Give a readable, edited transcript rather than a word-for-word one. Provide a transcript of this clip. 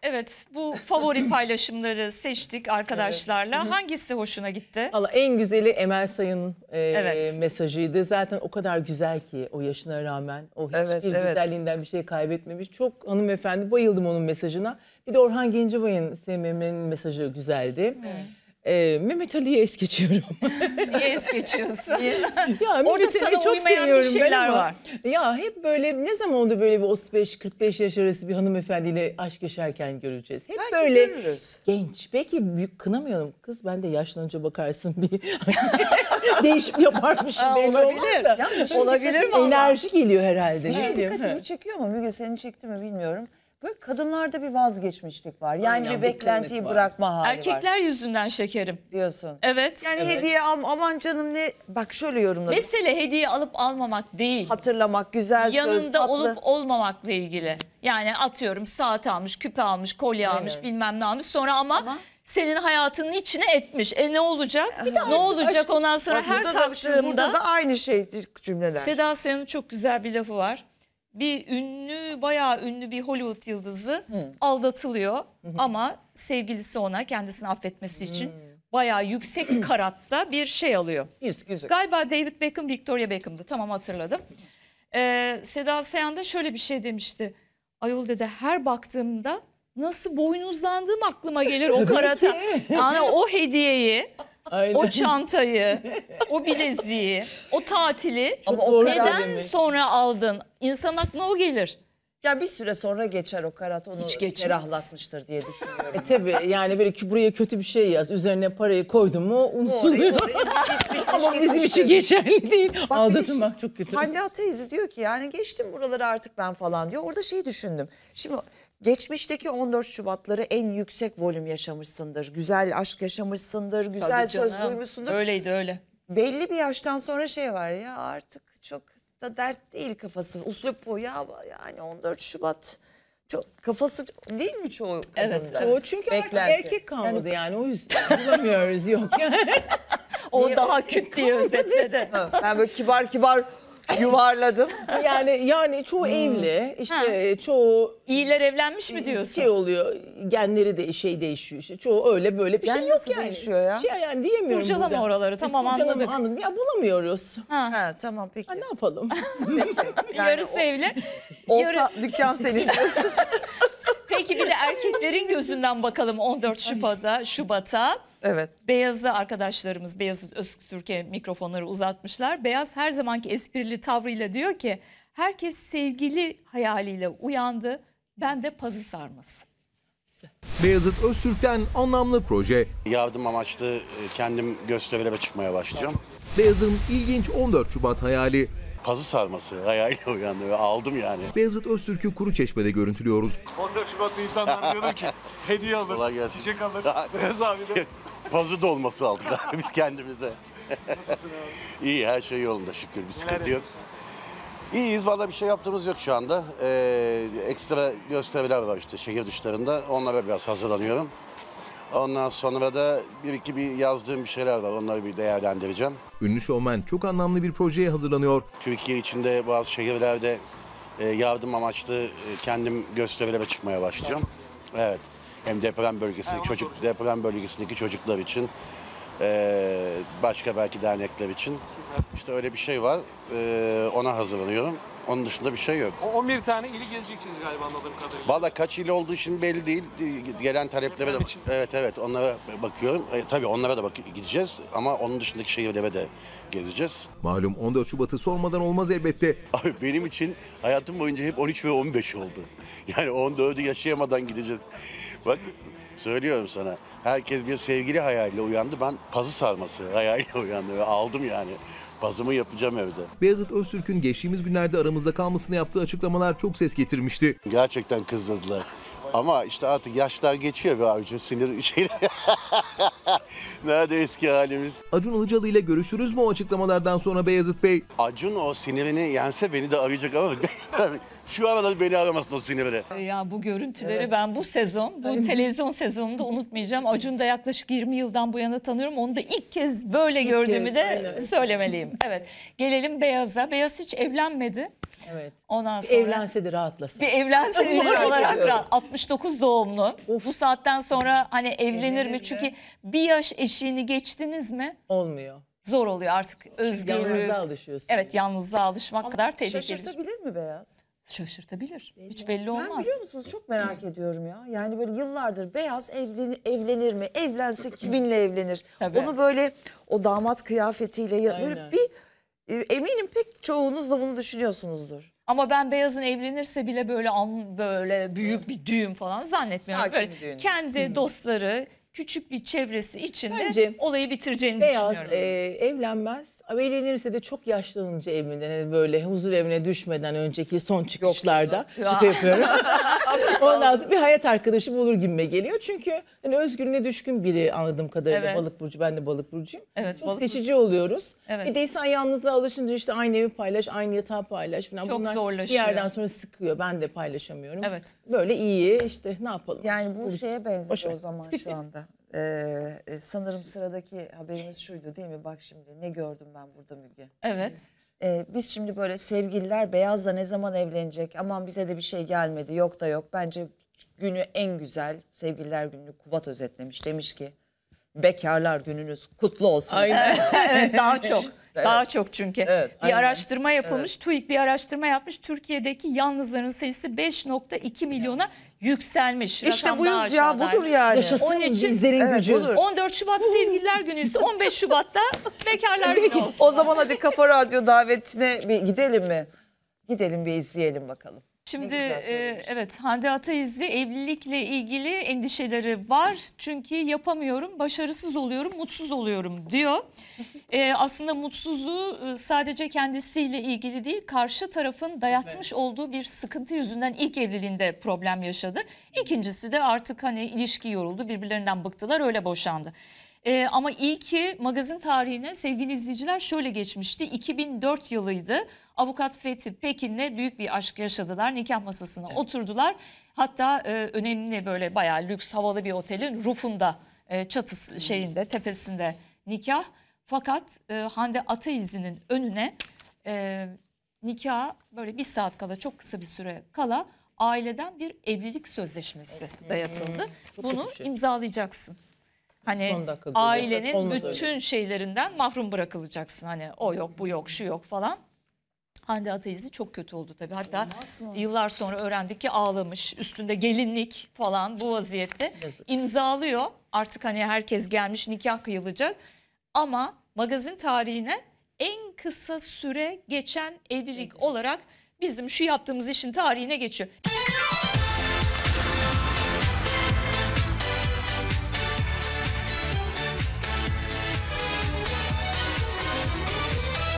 Evet, bu favori paylaşımları seçtik arkadaşlarla. Evet. Hangisi hoşuna gitti? Valla en güzeli Emel Sayın'ın evet. mesajıydı. Zaten o kadar güzel ki o yaşına rağmen o hiçbir güzelliğinden bir şey kaybetmemiş. Çok hanımefendi, bayıldım onun mesajına. Bir de Orhan Gencebay'ın SMM'nin mesajı güzeldi. Mehmet Ali'ye es geçiyorum. Niye es geçiyorsun? Ya orada sana çok uymayan bir şeyler var. Ya hep böyle ne zaman da böyle bir 35-45 yaş arası bir hanımefendiyle aşk yaşarken göreceğiz. Hep belki böyle görürüz. Genç. Belki büyük kınamayalım. Kız ben de yaşlanınca bakarsın bir değişim yaparmışım. Olabilir. Olabilir mi? Enerji geliyor herhalde. Şey dikkatini çekiyor mu Müge, seni çekti mi bilmiyorum. Böyle kadınlarda bir vazgeçmişlik var. Yani aynen, bir beklentiyi bırakma hali erkekler var. Erkekler yüzünden şekerim. Diyorsun. Evet. Yani evet. Hediye aman canım ne... Bak şöyle yorumladım. Mesele hediye alıp almamak değil. Hatırlamak, güzel yanında söz, tatlı. Yanında olup olmamakla ilgili. Yani atıyorum saat almış, küpe almış, kolye almış, bilmem ne almış. Sonra ama senin hayatının içine etmiş. Ne olacak? Ne olacak ondan sonra her taktığımda... Burada da aynı şey cümleler. Seda Sayan'ın çok güzel bir lafı var. Bir ünlü, bayağı ünlü bir Hollywood yıldızı aldatılıyor. Ama sevgilisi ona kendisini affetmesi için bayağı yüksek karatta bir şey alıyor. Galiba David Beckham, Victoria Beckham'dı. Tamam, hatırladım. Seda Sayan da şöyle bir şey demişti. Ayol dedi, her baktığımda nasıl boynuzlandığım aklıma gelir o karata. Yani o hediyeyi... Aynen. O çantayı, o bileziği, o tatili neden sonra aldın? İnsan aklına o gelir. Ya bir süre sonra geçer o karat, onu ferahlatmıştır diye düşünüyorum. Tabii yani böyle buraya kötü bir şey yaz, üzerine parayı koydun mu unutuluyor. Ama bizim için geçerli değil. Aldatılmak çok kötü. Hande Ataizi diyor ki yani geçtim buraları artık ben falan diyor. Orada şey düşündüm. Şimdi geçmişteki 14 Şubatları en yüksek volüm yaşamışsındır. Güzel aşk yaşamışsındır, güzel söz duymuşsundur. Öyleydi öyle. Belli bir yaştan sonra şey var ya, artık çok da dert değil kafası. Uslup bu ya, yani 14 Şubat çok kafası değil mi çoğu kadında? Evet. Çünkü artık erkek kalmadı yani o yüzden bulamıyoruz yok yani. O daha küt diye özetledi. Ben böyle kibar yuvarladım. Yani çoğu evli, işte çoğu iyiler evlenmiş mi diyorsun? Şey oluyor, genleri de değişiyor işte. Çoğu öyle böyle bir şey yok yani. Değişiyor ya? Yani diyemiyorum. Kurcalama oraları, tamam anladık. Ya bulamıyoruz. Tamam peki. Ne yapalım? Peki. Yarısı evli. Olsa dükkan senin diyorsun. Peki bir de erkeklerin gözünden bakalım 14 Şubat'a. Evet. Beyaz'ı arkadaşlarımız, Beyaz Öztürk'e mikrofonları uzatmışlar. Beyaz her zamanki esprili tavrıyla diyor ki herkes sevgili hayaliyle uyandı. Ben de pazı sarması. Beyazıt Öztürk'ten anlamlı proje. Yardım amaçlı kendim gösterilere çıkmaya başlayacağım. Beyaz'ın ilginç 14 Şubat hayali. Pazı sarması hayaliyle uyandı ve aldım yani. Beyazıt Öztürk'ü Kuruçeşme'de görüntülüyoruz. 14 Şubat'ta insanlar diyordu ki hediye alır, çiçek alır. Beyaz abi de. Pazı dolması aldık abi biz kendimize. Nasılsın abi? İyi, her şey yolunda şükür, bir sıkıntı yok. İyiyiz, vallahi bir şey yaptığımız yok şu anda. Ekstra gösteriler var işte şehir dışlarında, onlara biraz hazırlanıyorum. Ondan sonra da bir yazdığım bir şeyler var, onları bir değerlendireceğim. Ünlü şovmen çok anlamlı bir projeye hazırlanıyor. Türkiye içinde bazı şehirlerde yardım amaçlı kendim gösterilere çıkmaya başlayacağım. Evet, hem deprem bölgesindeki çocuklar için, başka belki dernekler için. İşte öyle bir şey var, ona hazırlanıyorum. Onun dışında bir şey yok. O 11 tane ili gezeceksiniz galiba anladığım kadarıyla. Vallahi kaç il olduğu şimdi belli değil. Gelen taleplere de evet onlara bakıyorum. Tabii onlara da gideceğiz ama onun dışındaki şehirlere de gezeceğiz. Malum 14 Şubat'ı sormadan olmaz elbette. Abi benim için hayatım boyunca hep 13 ve 15 oldu. Yani 14'ü yaşayamadan gideceğiz. Bak söylüyorum sana. Herkes bir sevgili hayaliyle uyandı. Ben pazı sarması hayaliyle uyandım ve aldım yani. Pazımı yapacağım evde. Beyazıt Öztürk'ün geçtiğimiz günlerde aramızda kalmasını yaptığı açıklamalar çok ses getirmişti. Gerçekten kızdırdılar. Ama işte artık yaşlar geçiyor be abicim, sinir şeyler. Nerede eski halimiz? Acun Ilıcalı ile görüşürüz mü o açıklamalardan sonra Beyazıt Bey? Acun o sinirini yense beni de arayacak ama şu arada beni aramasın o sinirine. Ya bu görüntüleri ben bu sezon, bu televizyon sezonunda unutmayacağım. Acun'u da yaklaşık 20 yıldan bu yana tanıyorum. Onu da ilk kez böyle gördüğümü de söylemeliyim. Evet, gelelim Beyaz'a. Beyaz hiç evlenmedi. Evet. Ondan Bir sonra evlense de rahatlasın. bir evlense ünlü Merak olarak ediyorum. 69 doğumlu. Bu saatten sonra hani evlenir Evlenir mi? mi? Çünkü bir yaş eşiğini geçtiniz mi Olmuyor. zor oluyor artık. Özgürlüğü. Yalnızlığa alışıyorsun. Evet, yalnızlığa alışmak kadar tehlikeli. Şaşırtabilir mi Beyaz? Şaşırtabilir. Hiç belli Ben olmaz. biliyor musunuz çok merak ediyorum ya. Yani böyle yıllardır Beyaz evlenir mi? Evlense kiminle evlenir? Tabii. Onu böyle o damat kıyafetiyle böyle Aynen. eminim pek çoğunuz da bunu düşünüyorsunuzdur. Ama ben Beyaz'ın evlenirse bile böyle büyük bir düğün falan zannetmiyorum. Sakin Böyle bir düğün. kendi dostları, küçük bir çevresi içinde Bence olayı bitireceğini Beyaz düşünüyorum. evlenmez. Ama evlenirse de çok yaşlanınca evlenir. Yani böyle huzur evine düşmeden önceki son çıkışlarda. Ya. Şaka yapıyorum. Ondan sonra bir hayat arkadaşı bulur gibime geliyor. Çünkü hani özgürlüğüne düşkün biri anladığım kadarıyla. Evet. Balık burcu, ben de balık burcuyum. Evet, Çok balık seçici oluyoruz. Evet. Bir de insan yalnızlığa alışınca işte aynı evi paylaş, aynı yatağı paylaş falan. Çok Bunlar zorlaşıyor. bir yerden sonra sıkıyor. Ben de paylaşamıyorum. Evet. Böyle iyi işte ne yapalım. Yani bu şeye Boş benziyor ver. o zaman şu anda. Sanırım sıradaki haberimiz şuydu değil mi? Bak şimdi ne gördüm ben burada Müge. Evet. Biz şimdi böyle sevgililer Beyaz'la ne zaman evlenecek? Aman bize de bir şey gelmedi. Yok da yok. Bence günü en güzel sevgililer gününü Kubat özetlemiş. Demiş ki bekarlar gününüz kutlu olsun. Aynen. Evet, daha çok. Daha çok çünkü. Evet, Bir araştırma yapılmış. TÜİK bir araştırma yapmış. Türkiye'deki yalnızların sayısı 5.2 milyona yükselmiş. İşte Rakam daha buyuz ya aşağıdaydı. budur yani. Yaşasın Onun için- bizlerin Evet, gücü. budur. 14 Şubat Sevgililer Günü ise 15 Şubat'ta Bekarlar Günü olsun. O zaman hadi Kafa Radyo davetine bir gidelim mi? Gidelim bir izleyelim bakalım. Şimdi Ne güzel söylemiş. evet, Hande Ataizli evlilikle ilgili endişeleri var. Çünkü yapamıyorum, başarısız oluyorum, mutsuz oluyorum diyor. Aslında mutsuzluğu sadece kendisiyle ilgili değil, karşı tarafın dayatmış olduğu bir sıkıntı yüzünden ilk evliliğinde problem yaşadı. İkincisi de artık hani ilişki yoruldu, birbirlerinden bıktılar, öyle boşandı. Ama ilki magazin tarihine sevgili izleyiciler şöyle geçmişti. 2004 yılıydı. Avukat Fethi Pekin'le büyük bir aşk yaşadılar. Nikah masasına oturdular. Hatta önemli böyle bayağı lüks havalı bir otelin rufunda, çatısı şeyinde, tepesinde nikah. Fakat Hande Ataizli'nin önüne nikah böyle bir saat kala, çok kısa bir süre kala aileden bir evlilik sözleşmesi dayatıldı. Bunu kötü bir şey. imzalayacaksın. Hani Son dakika geliyor. ailenin Olmaz bütün öyle. şeylerinden mahrum bırakılacaksın. Hani o yok, bu yok, şu yok falan. Hande Ataizli çok kötü oldu tabii. Hatta yıllar sonra öğrendik ki ağlamış. Üstünde gelinlik falan bu vaziyette. Yazık. İmzalıyor. Artık hani herkes gelmiş, nikah kıyılacak. Ama magazin tarihine en kısa süre geçen evlilik olarak bizim şu yaptığımız işin tarihine geçiyor.